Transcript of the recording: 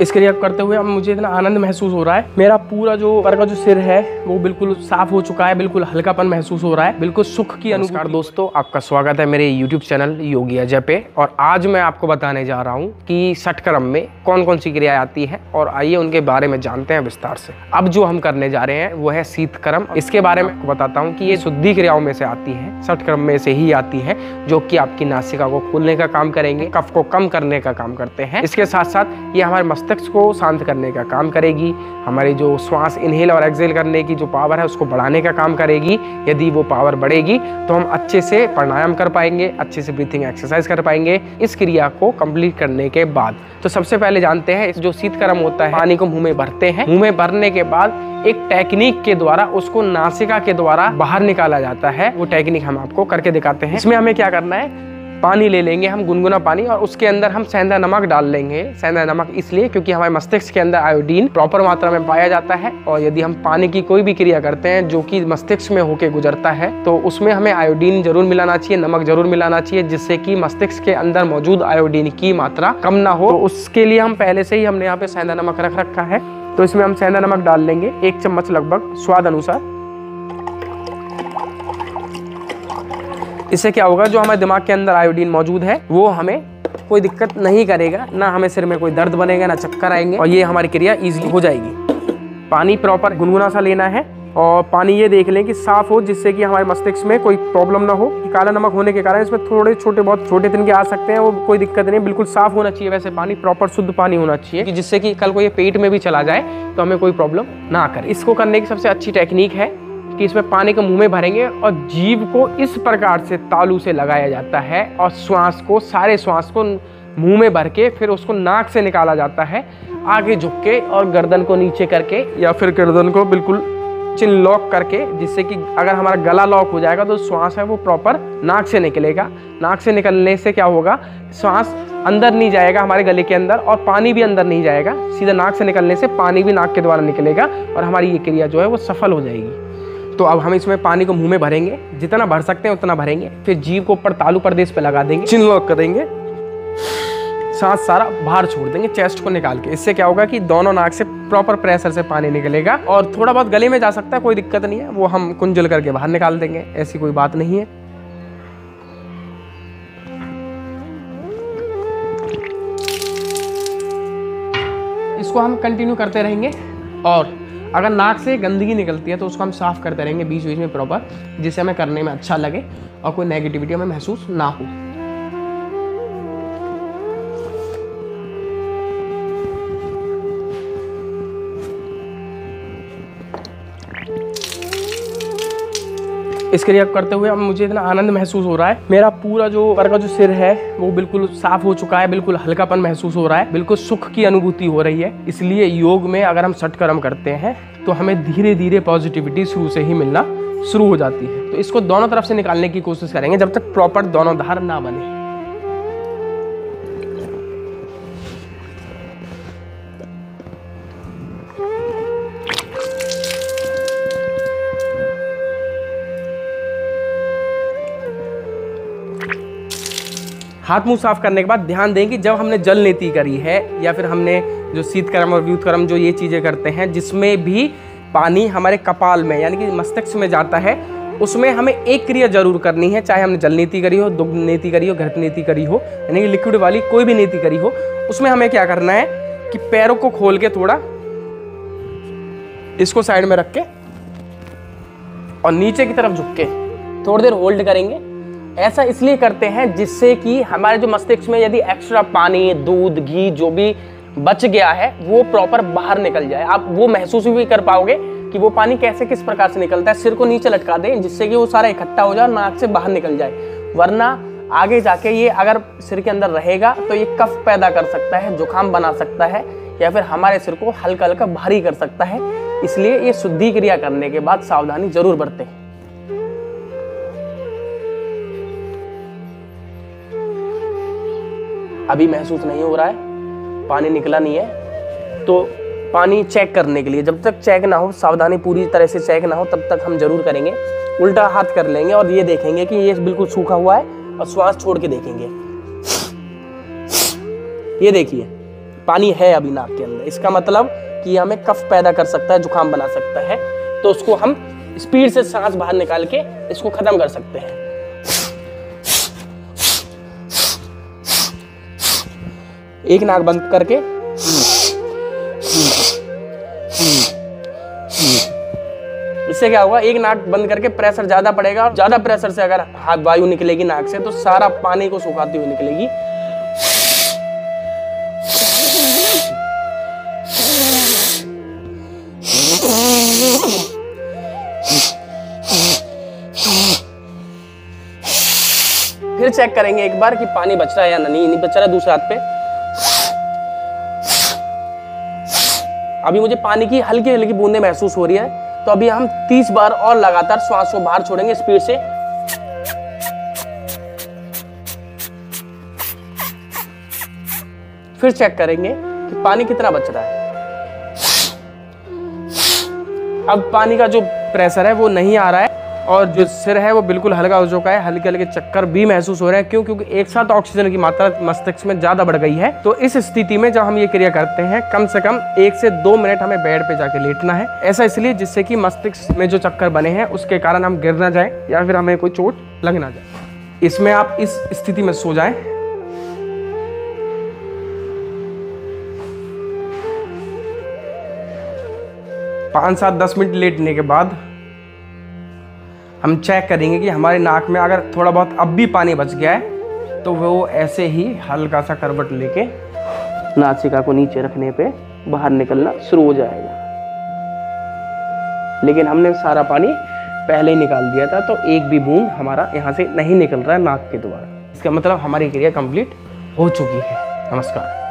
इस क्रिया को करते हुए अब मुझे इतना आनंद महसूस हो रहा है। मेरा पूरा जो ऊपर का जो सिर है वो बिल्कुल साफ हो चुका है, बिल्कुल हल्कापन महसूस हो रहा है, बिल्कुल सुख की अनुभूति। नमस्कार दोस्तों, आपका स्वागत है मेरे YouTube चैनल योगी अजय पे। और आज मैं आपको बताने जा रहा हूँ कि षटकर्म में कौन कौन सी क्रियाएं आती हैं और आइए उनके बारे में जानते हैं विस्तार से। अब जो हम करने जा रहे हैं वो है शीतकर्म। इसके बारे में आपको बताता हूँ कि ये शुद्धि क्रियाओं में से आती है, षटकर्म में से ही आती है, जो कि आपकी नासिका को खोलने का काम करेंगे, कफ को कम करने का काम करते हैं। इसके साथ साथ ये हमारे मस्तिष्क को शांत करने का काम करेगी, हमारी जो श्वास इनहेल और एक्सहेल करने की जो पावर है उसको बढ़ाने का काम करेगी। यदि वो पावर बढ़ेगी तो हम अच्छे से प्राणायाम कर पाएंगे, अच्छे से ब्रीथिंग एक्सरसाइज कर पाएंगे इस क्रिया को कंप्लीट करने के बाद। तो सबसे पहले जानते हैं जो शीतकर्म होता है, पानी को मुंह में भरते हैं, मुंह में भरने के बाद एक टेक्निक के द्वारा उसको नासिका के द्वारा बाहर निकाला जाता है। वो टेक्निक हम आपको करके दिखाते हैं। इसमें हमें क्या करना है, पानी ले लेंगे हम, गुनगुना पानी, और उसके अंदर हम सेंधा नमक डाल लेंगे। सेंधा नमक इसलिए क्योंकि हमारे मस्तिष्क के अंदर आयोडीन प्रॉपर मात्रा में पाया जाता है, और यदि हम पानी की कोई भी क्रिया करते हैं जो कि मस्तिष्क में होकर गुजरता है तो उसमें हमें आयोडीन जरूर मिलाना चाहिए, नमक जरूर मिलाना चाहिए, जिससे कि मस्तिष्क के अंदर मौजूद आयोडीन की मात्रा कम ना हो। तो उसके लिए हम पहले से ही हमने यहाँ पे सेंधा नमक रख रखा है, तो इसमें हम सेंधा नमक डाल लेंगे 1 चम्मच लगभग, स्वाद अनुसार। इससे क्या होगा, जो हमारे दिमाग के अंदर आयोडीन मौजूद है वो हमें कोई दिक्कत नहीं करेगा, ना हमें सिर में कोई दर्द बनेगा, ना चक्कर आएंगे, और ये हमारी क्रिया इजीली हो जाएगी। पानी प्रॉपर गुनगुना सा लेना है, और पानी ये देख लें कि साफ हो, जिससे कि हमारे मस्तिष्क में कोई प्रॉब्लम ना हो। काला नमक होने के कारण इसमें थोड़े छोटे बहुत छोटे तिनके आ सकते हैं, वो कोई दिक्कत नहीं, बिल्कुल साफ होना चाहिए। वैसे पानी प्रॉपर शुद्ध पानी होना चाहिए कि जिससे कि कल को ये पेट में भी चला जाए तो हमें कोई प्रॉब्लम ना करे। इसको करने की सबसे अच्छी टेक्निक है कि इसमें पानी को मुंह में भरेंगे और जीभ को इस प्रकार से तालू से लगाया जाता है, और श्वास को, सारे श्वास को मुंह में भर के फिर उसको नाक से निकाला जाता है, आगे झुक के और गर्दन को नीचे करके, या फिर गर्दन को बिल्कुल चिन लॉक करके, जिससे कि अगर हमारा गला लॉक हो जाएगा तो श्वास है वो प्रॉपर नाक से निकलेगा। नाक से निकलने से क्या होगा, श्वास अंदर नहीं जाएगा हमारे गले के अंदर, और पानी भी अंदर नहीं जाएगा। सीधा नाक से निकलने से पानी भी नाक के द्वारा निकलेगा, और हमारी ये क्रिया जो है वो सफल हो जाएगी। तो अब हम इसमें पानी को मुंह में भरेंगे, जितना भर सकते हैं उतना भरेंगे, फिर जीभ को ऊपर तालू प्रदेश पे लगा देंगे, चिन लॉक करेंगे, सांस सारा बाहर छोड़ देंगे चेस्ट को निकाल के। इससे क्या होगा कि दोनों नाक से प्रॉपर प्रेशर से पानी निकलेगा, और थोड़ा बहुत गले में जा सकता है, कोई दिक्कत नहीं है, वो हम कुंजल करके बाहर निकाल देंगे, ऐसी कोई बात नहीं है। इसको हम कंटिन्यू करते रहेंगे, और अगर नाक से गंदगी निकलती है तो उसको हम साफ करते रहेंगे बीच बीच में प्रॉपर, जिससे हमें करने में अच्छा लगे और कोई नेगेटिविटी हमें महसूस ना हो। इस क्रिया को करते हुए अब मुझे इतना आनंद महसूस हो रहा है। मेरा पूरा जो ऊपर का जो सिर है वो बिल्कुल साफ हो चुका है, बिल्कुल हल्कापन महसूस हो रहा है, बिल्कुल सुख की अनुभूति हो रही है। इसलिए योग में अगर हम षटकर्म करते हैं तो हमें धीरे धीरे पॉजिटिविटी शुरू से ही मिलना शुरू हो जाती है। तो इसको दोनों तरफ से निकालने की कोशिश करेंगे जब तक प्रॉपर दोनों धार ना बने। हाथ मुंह साफ करने के बाद ध्यान दें कि जब हमने जल नीति करी है, या फिर हमने जो शीतकर्म और व्युत्कर्म जो ये चीज़ें करते हैं जिसमें भी पानी हमारे कपाल में यानी कि मस्तिष्क में जाता है, उसमें हमें एक क्रिया जरूर करनी है, चाहे हमने जल नीति करी हो, दुग्ध नीति करी हो, घृत नीति करी हो, यानी कि लिक्विड वाली कोई भी नीति करी हो। उसमें हमें क्या करना है कि पैरों को खोल के थोड़ा इसको साइड में रख के और नीचे की तरफ झुक के थोड़ी देर होल्ड करेंगे। ऐसा इसलिए करते हैं जिससे कि हमारे जो मस्तिष्क में यदि एक्स्ट्रा पानी, दूध, घी जो भी बच गया है वो प्रॉपर बाहर निकल जाए। आप वो महसूस भी कर पाओगे कि वो पानी कैसे किस प्रकार से निकलता है। सिर को नीचे लटका दें जिससे कि वो सारा इकट्ठा हो जाए और नाक से बाहर निकल जाए, वरना आगे जाके ये अगर सिर के अंदर रहेगा तो ये कफ पैदा कर सकता है, जुकाम बना सकता है, या फिर हमारे सिर को हल्का हल्का भारी कर सकता है। इसलिए ये शुद्धि क्रिया करने के बाद सावधानी जरूर बरतें। अभी महसूस नहीं हो रहा है, पानी निकला नहीं है, तो पानी चेक करने के लिए जब तक चेक ना हो, सावधानी पूरी तरह से चेक ना हो, तब तक हम जरूर करेंगे। उल्टा हाथ कर लेंगे और ये देखेंगे कि ये बिल्कुल सूखा हुआ है, और श्वास छोड़ के देखेंगे। ये देखिए पानी है अभी नाक के अंदर। इसका मतलब कि हमें कफ पैदा कर सकता है, जुकाम बना सकता है, तो उसको हम स्पीड से सांस बाहर निकाल के इसको खत्म कर सकते हैं। एक नाक बंद करके इससे क्या होगा, एक नाक बंद करके प्रेशर ज्यादा पड़ेगा, और ज्यादा प्रेशर से अगर वायु निकलेगी नाक से तो सारा पानी को सुखाती हुई निकलेगी। फिर चेक करेंगे एक बार कि पानी बच रहा है या नहीं बच रहा है। दूसरे हाथ पे अभी मुझे पानी की हल्की हल्की बूंदें महसूस हो रही है, तो अभी हम 30 बार और लगातार श्वास को बाहर छोड़ेंगे स्पीड से। फिर चेक करेंगे कि पानी कितना बच रहा है। अब पानी का जो प्रेशर है वो नहीं आ रहा है, और जो सिर है वो बिल्कुल हल्का हो चुका है। हल्के हल्के चक्कर भी महसूस हो रहे हैं। क्यों? क्योंकि एक साथ ऑक्सीजन की मात्रा मस्तिष्क में ज्यादा बढ़ गई है। तो इस स्थिति में जब हम ये क्रिया करते हैं, कम से कम 1 से 2 मिनट हमें बेड पे जाके लेटना है। ऐसा इसलिए जिससे कि मस्तिष्क में जो चक्कर बने हैं उसके कारण हम गिर ना जाए या फिर हमें कोई चोट लग ना जाए। इसमें आप इस स्थिति में सो जाएं। पाँच 7-10 मिनट लेटने के बाद हम चेक करेंगे कि हमारे नाक में अगर थोड़ा बहुत अब भी पानी बच गया है तो वो ऐसे ही हल्का सा करवट लेके नासिका को नीचे रखने पे बाहर निकलना शुरू हो जाएगा। लेकिन हमने सारा पानी पहले ही निकाल दिया था, तो एक भी बूंद हमारा यहाँ से नहीं निकल रहा है नाक के द्वारा। इसका मतलब हमारी क्रिया कंप्लीट हो चुकी है। नमस्कार।